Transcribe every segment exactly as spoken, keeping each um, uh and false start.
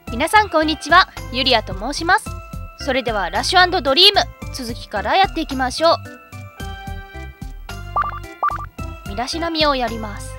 皆さんこんにちは、ゆりあと申します。それではラッシュ&ドリーム続きからやっていきましょう。身だしなみをやります。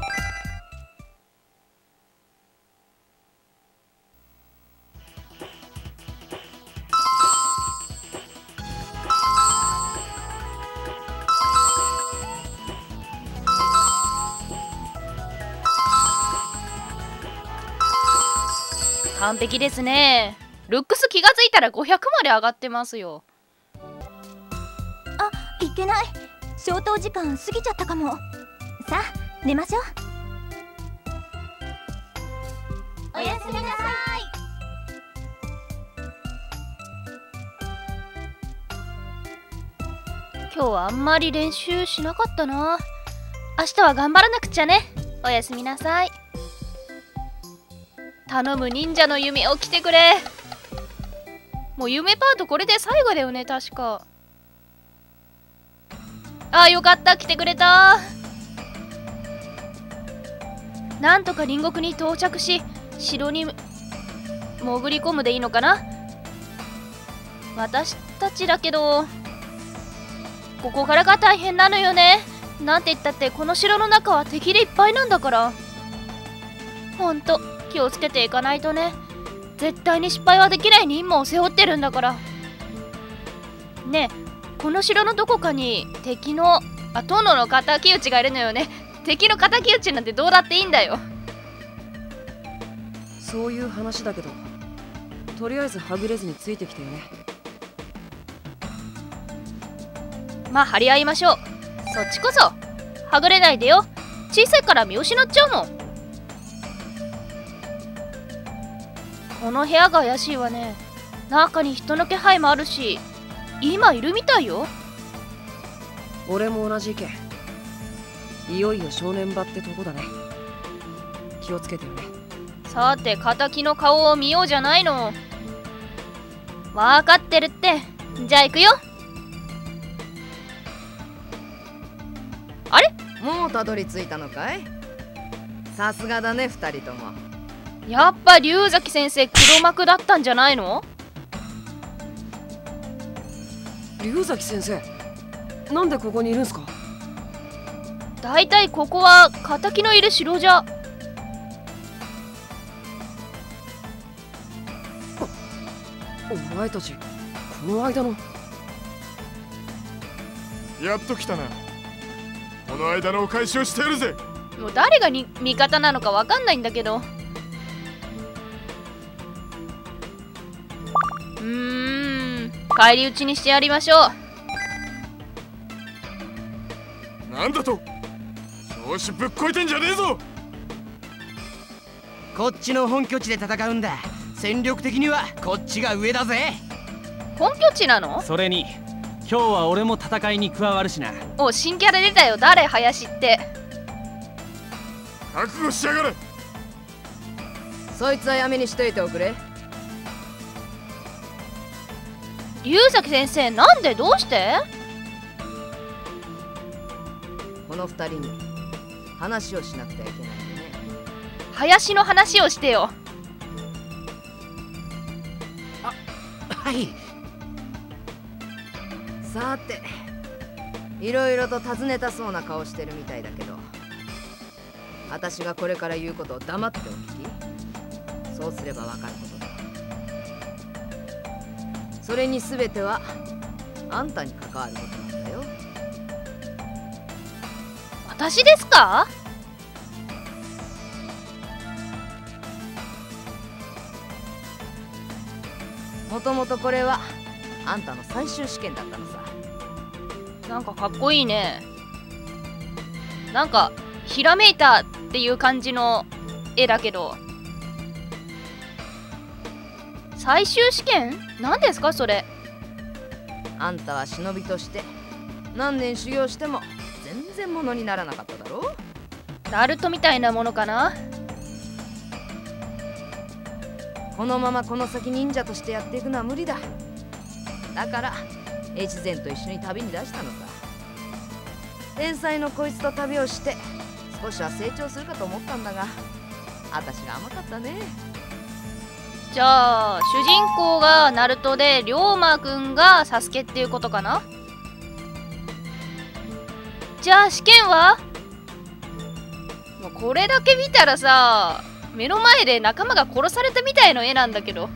完璧ですね。ルックス気がついたらごひゃくまで上がってますよ。 あ、いけない。消灯時間過ぎちゃったかも。さあ寝ましょう。おやすみなさい。 今日はあんまり練習しなかったな。明日は頑張らなくちゃね。おやすみなさい。頼む、忍者の弓起きてくれ。もう夢パートこれで最後だよね、確か。ああ、よかった、来てくれた。なんとか隣国に到着し、城に潜り込むでいいのかな。私たちだけど、ここからが大変なのよね。なんて言ったってこの城の中は敵でいっぱいなんだから。ほんと気をつけていかないとね。絶対に失敗はできない任務を背負ってるんだから。ねえ、この城のどこかに敵のあ殿の敵討ちがいるのよね。敵の敵討ちなんてどうだっていいんだよ。 そういう話だけど、とりあえずはぐれずについてきてよね。 まあ張り合いましょう。そっちこそはぐれないでよ。小さいから見失っちゃうもん。この部屋が怪しいわね。中に人の気配もあるし、今いるみたいよ。 俺も同じ意見。いよいよ正念場ってとこだね。気をつけてよね。 さて敵の顔を見ようじゃないの。わかってるって。じゃあ行くよ。あれ、 もうたどり着いたのかい。さすがだね、二人とも。 やっぱ龍崎先生黒幕だったんじゃないの。 龍崎先生、なんでここにいるんすか。 だいたいここは敵のいる城じゃ。 お前たちこの間の。 やっと来たな。この間のお返しをしてやるぜ。 もう誰がに味方なのかわかんないんだけど。うーん、返り討ちにしてやりましょう。なんだと、調子ぶっこいてんじゃねえぞ。 こっちの本拠地で戦うんだ。戦力的にはこっちが上だぜ。 本拠地なの。 それに今日は俺も戦いに加わるしな。 お、新キャラ出たよ。誰、林って。 覚悟しやがれ。 そいつはやめにしといておくれ。 龍崎先生、なんで、どうして。 この二人に話をしなくてはいけないんでね。 林の話をしてよ。 あ、はい。 さて、いろいろと尋ねたそうな顔してるみたいだけど、私がこれから言うことを黙ってお聞き。そうすればわかることだ。それに全てはあんたに関わることなんだよ。 私ですか。 もともとこれはあんたの最終試験だったのさ。 なんかかっこいいね。なんかひらめいたっていう感じの絵だけど。最終試験？何ですかそれ。 あんたは忍びとして何年修行しても全然ものにならなかっただろう。 ナルトみたいなものかな。 このままこの先忍者としてやっていくのは無理だ。だから越前と一緒に旅に出したのさ。天才のこいつと旅をして少しは成長するかと思ったんだが、私が甘かったね。 じゃあ主人公がナルトで龍馬くんがサスケっていうことかな。じゃあ試験はもうこれだけ見たらさ、目の前で仲間が殺されたみたいな絵なんだけど。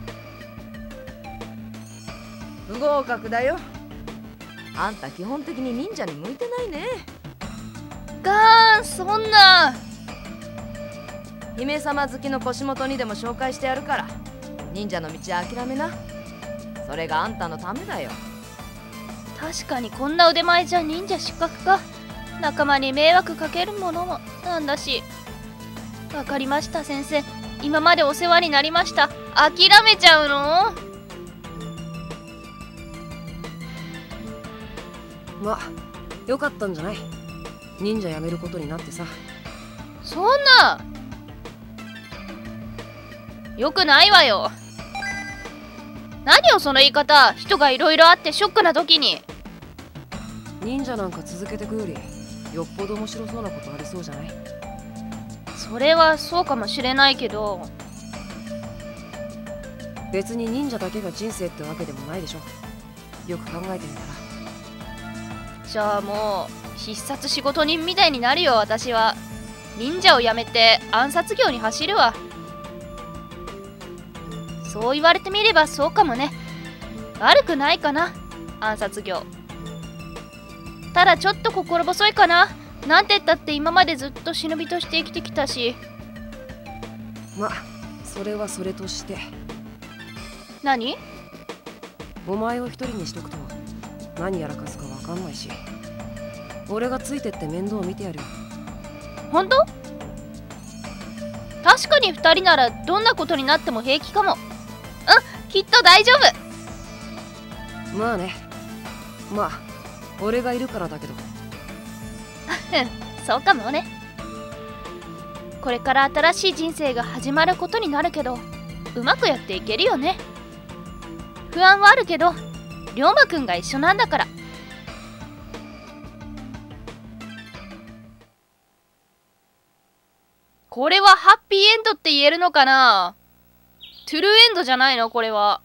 不合格だよ。あんた基本的に忍者に向いてないね。 ガーン、そんな。 姫様好きの腰元にでも紹介してやるから、忍者の道は諦めな。それがあんたのためだよ。 確かにこんな腕前じゃ忍者失格か。仲間に迷惑かけるものもなんだし。わかりました先生、今までお世話になりました。諦めちゃうの？ まあよかったんじゃない？忍者辞めることになってさ。 そんなよくないわよ。何よその言い方。人がいろいろあってショックな時に。 忍者なんか続けてくよりよっぽど面白そうなことありそうじゃない？ それはそうかもしれないけど、 別に忍者だけが人生ってわけでもないでしょ。よく考えてみたら。 じゃあもう必殺仕事人みたいになるよ。私は忍者を辞めて暗殺業に走るわ。そう言われてみればそうかもね。悪くないかな、暗殺業。ただちょっと心細いかな。なんて言ったって今までずっと忍びとして生きてきたし。 まあそれはそれとして。 何？ お前を一人にしとくと何やらかすかわかんないし、俺がついてって面倒見てやるよ。 本当？確かに二人ならどんなことになっても平気かも。うん、きっと大丈夫。 まあね。まあ俺がいるからだけど。 そうかもね。これから新しい人生が始まることになるけど、うまくやっていけるよね。不安はあるけど龍馬くんが一緒なんだから。これはハッピーエンドって言えるのかな？トゥルーエンドじゃないのこれは。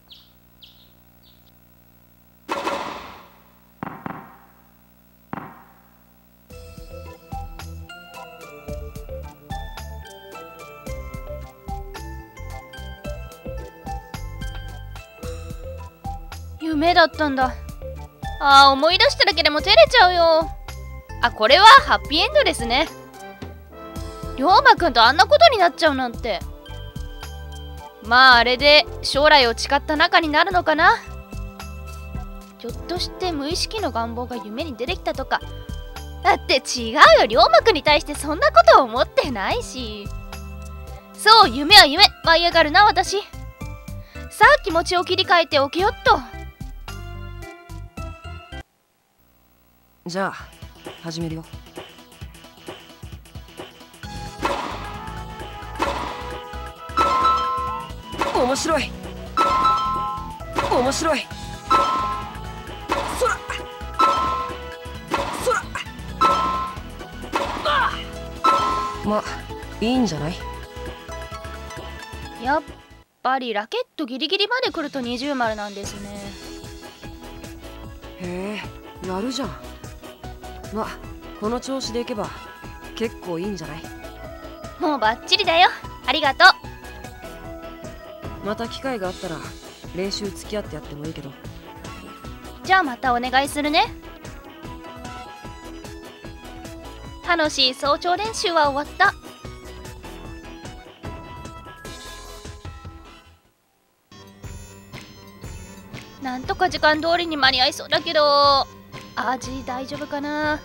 夢だったんだ。あー、思い出しただけでも照れちゃうよ。あ、これはハッピーエンドですね。龍馬くんとあんなことになっちゃうなんて。まああれで将来を誓った仲になるのかな。ひょっとして無意識の願望が夢に出てきたとか。だって違うよ、龍馬くんに対してそんなこと思ってないし。そう、夢は夢。舞い上がるな私。さあ気持ちを切り替えておけよっと。 じゃあ始めるよ。面白い面白い。そらそらあまあいいんじゃない？ やっぱりラケットギリギリまで来ると二重丸なんですね。 へえ、やるじゃん。まあこの調子でいけば結構いいんじゃない？ もうバッチリだよ。ありがとう。 また機会があったら練習付き合ってやってもいいけど。 じゃあまたお願いするね。楽しい早朝練習は終わった。なんとか時間通りに間に合いそうだけど、味大丈夫かな。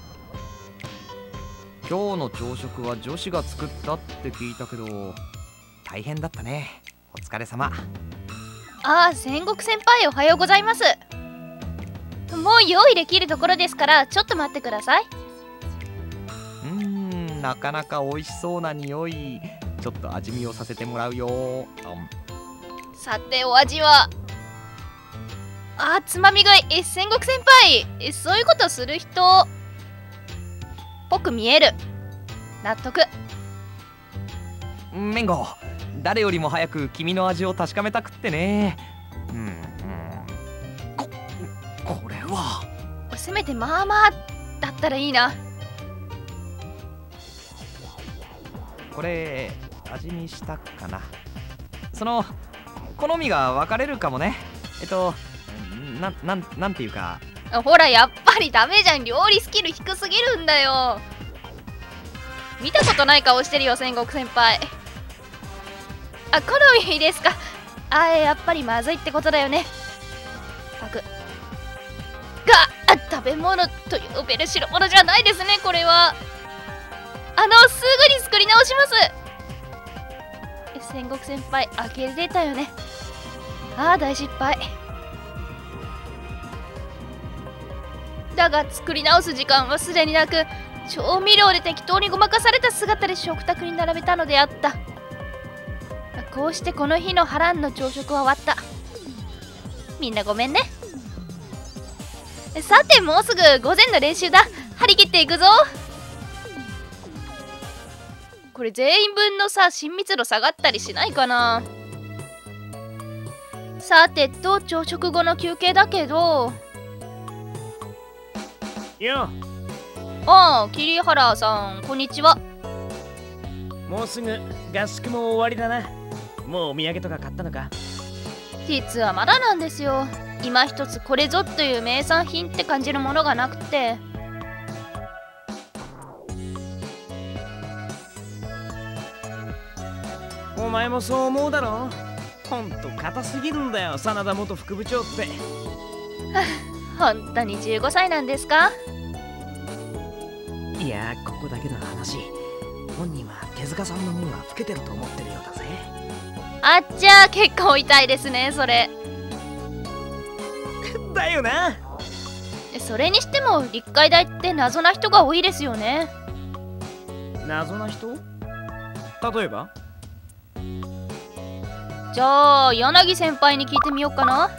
今日の朝食は女子が作ったって聞いたけど大変だったね。お疲れ様。 ああ、戦国先輩おはようございます。もう用意できるところですからちょっと待ってください。 うーん、なかなか美味しそうな匂い。ちょっと味見をさせてもらうよ。うん、 さてお味は。あー、つまみ食い。え、戦国先輩、え、そういうことする人っぽく見える。納得。 メンゴ、誰よりも早く君の味を確かめたくってね。うんうん。ここれはせめてまあまあだったらいいな。 これ味見したかな。その好みが分かれるかもね。えっとななんなんていうか。 ほらやっぱりダメじゃん。料理スキル低すぎるんだよ。見たことない顔してるよ戦国先輩。あ、好みですか。あ、やっぱりまずいってことだよね。たくが食べ物と呼べる代物じゃないですね。これはあのすぐに作り直します。戦国先輩開けれたよね。ああ大失敗だが、作り直す時間はすでになく、調味料で適当にごまかされた姿で食卓に並べたのであった。こうしてこの日の波乱の朝食は終わった。みんなごめんね。さてもうすぐ午前の練習だ。張り切っていくぞ。これ全員分のさ親密度下がったりしないかな。さてと朝食後の休憩だけどよ。 ああ、桐原さんこんにちは。 もうすぐ合宿も終わりだな。もうお土産とか買ったのか？ 実はまだなんですよ。今一つこれぞという名産品って感じるものがなくて。 お前もそう思うだろ。ほんと硬すぎるんだよ、真田元副部長って。 本当にじゅうごさいなんですか？ いや、ここだけの話、本人は手塚さんの方が老けてると思ってるようだぜ。 あっちゃ、結構痛いですねそれ。 だよな。 それにしても立海大って謎な人が多いですよね。 謎な人？例えば？ じゃあ柳先輩に聞いてみようかな。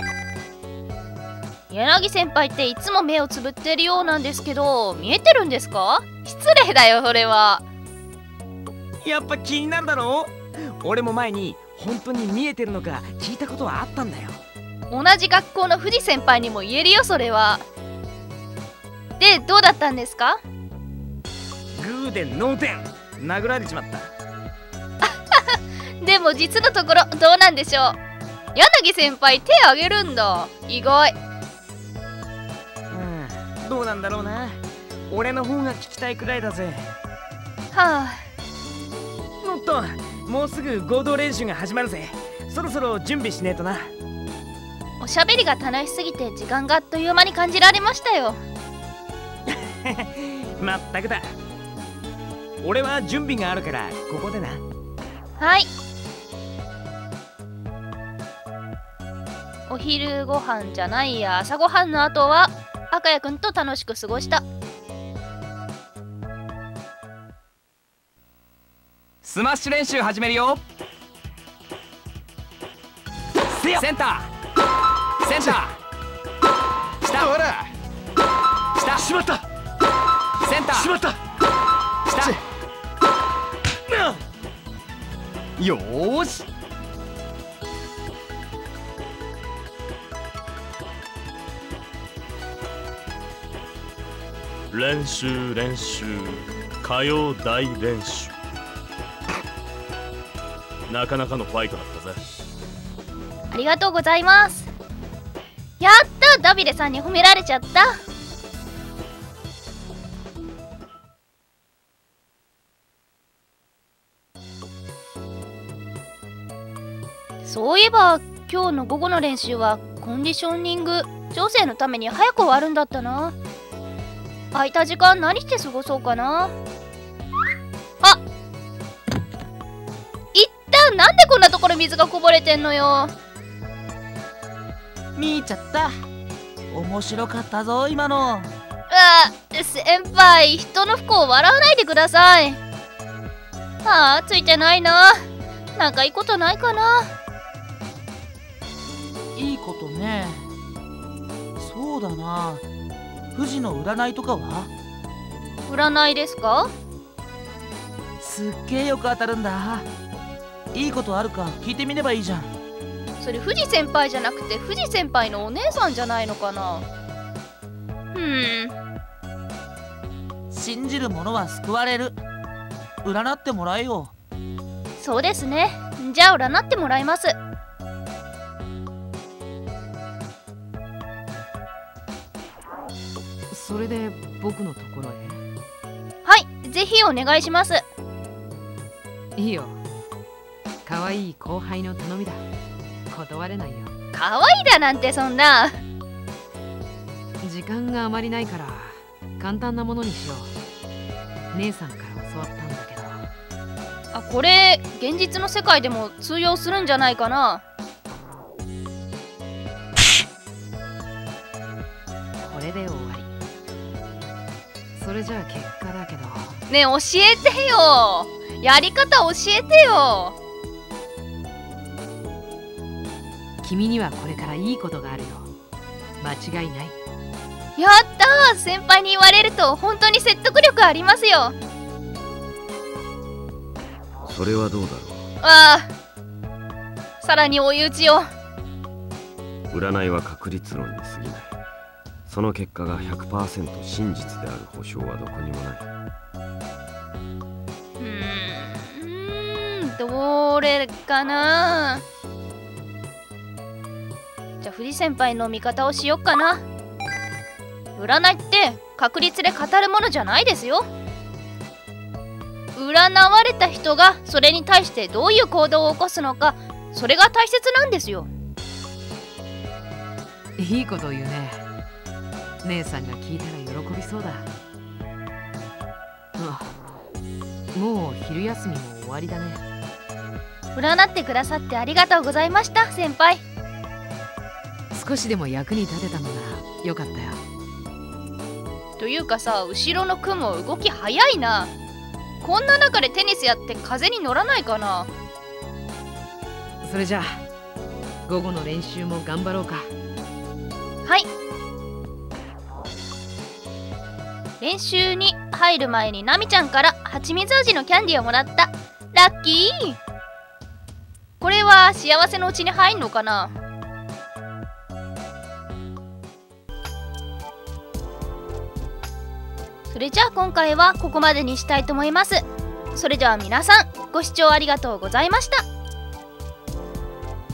柳先輩っていつも目をつぶってるようなんですけど、見えてるんですか？失礼だよそれは。 やっぱ気になるだろう。俺も前に本当に見えてるのか聞いたことはあったんだよ。 同じ学校の藤先輩にも言えるよそれは。でどうだったんですか？ グーでノーテン殴られちまった。 でも実のところどうなんでしょう。柳先輩手あげるんだ。意外。 うん、どうなんだろうな。俺の方が聞きたいくらいだぜ。 はあ。 おっと、もうすぐ合同練習が始まるぜ。そろそろ準備しねえとな。 おしゃべりが楽しすぎて時間があっという間に感じられましたよ。 まったくだ。俺は準備があるからここでな。 はい。お昼ご飯じゃないや朝ごはんの後は赤谷くんと楽しく過ごした。 スマッシュ練習始めるよ。センターセンター下ほら下しまった。 センターしまった下よーし。 練習練習火曜大練習。なかなかのファイトだったぜ。 ありがとうございます。やった、ダビデさんに褒められちゃった。そういえば今日の午後の練習はコンディショニング調整のために早く終わるんだったな。空いた時間何して過ごそうかな。あ、いったん、なんでこんなところ水がこぼれてんのよ。 見ちゃった。面白かったぞ今の。 あ、先輩、人の不幸を笑わないでください。ああ、ついてないな。なんかいいことないかな。 いいことね。そうだな。富士の占いとかは？ 占いですか？ すっげえよく当たるんだ。いいことあるか聞いてみればいいじゃん。 それ藤先輩じゃなくて藤先輩のお姉さんじゃないのかな。ふーん。 信じる者は救われる。占ってもらえよ。 そうですね。じゃあ占ってもらいます。 それで僕のところへ。 はい、ぜひお願いします。 いいよ。可愛い後輩の頼みだ。断れないよ。 可愛いだなんてそんな。 時間があまりないから簡単なものにしよう。姉さんから教わったんだけど。 あ、これ現実の世界でも通用するんじゃないかな。 これで終わり。それじゃあ結果だけど。 ねえ教えてよ。やり方教えてよ。 君にはこれからいいことがあるよ。間違いない。 やったー。先輩に言われると本当に説得力ありますよ。 それはどうだろう。 ああ、さらに追い打ちを。 占いは確率論に過ぎない。その結果が ひゃくパーセント 真実である保証はどこにもない。 うーん、どれかな。じゃあ藤先輩の味方をしよっかな。占いって確率で語るものじゃないですよ。占われた人がそれに対してどういう行動を起こすのか、それが大切なんですよ。 いいこと言うね。姉さんが聞いたら喜びそうだ。あ、もう昼休みも終わりだね。 占ってくださってありがとうございました、先輩。 少しでも役に立てたのならよかったよ。 というかさ、後ろの雲動き早いな。こんな中でテニスやって風に乗らないかな。 それじゃあ午後の練習も頑張ろうか。 はい。練習に入る前にナミちゃんから蜂蜜味のキャンディーをもらった。ラッキー。これは幸せのうちに入んのかな。それじゃあ今回はここまでにしたいと思います。それでは皆さんご視聴ありがとうございました。